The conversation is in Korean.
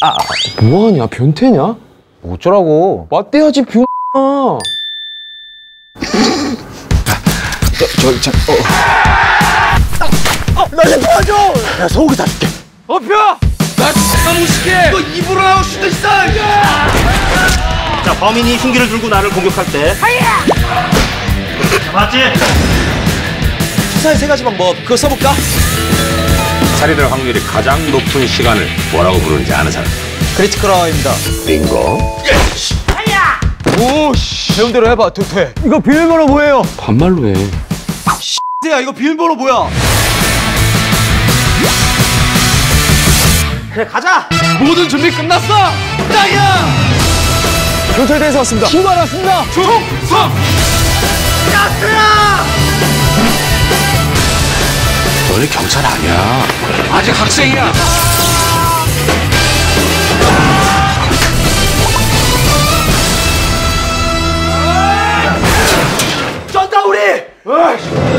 뭐하냐? 변태냐? 어쩌라고? 맞대야지 병. 나 좀 도와줘! 야, 소고기 사줄게. 엎혀! 나 X가 무식해! 너 입으로 나올 수도 있어! 자, 범인이 흉기를 들고 나를 공격할 때. 하야! 맞지? 수사의 세 가지 방법, 그거 써볼까? 살인될 확률이 가장 높은 시간을 뭐라고 부르는지 아는 사람? 크리티컬아워입니다. 빙고. 오씨, 배운대로 해봐, 돼. 이거 비밀번호 뭐예요? 반말로 해. 야, 이거 비밀번호 뭐야? 그래, 가자! 모든 준비 끝났어! 나야! 경찰대에서 왔습니다. 신고하러 왔습니다. 충성! 야스야! 너네 경찰 아니야. 아직 학생이야. 쩐다, 우리!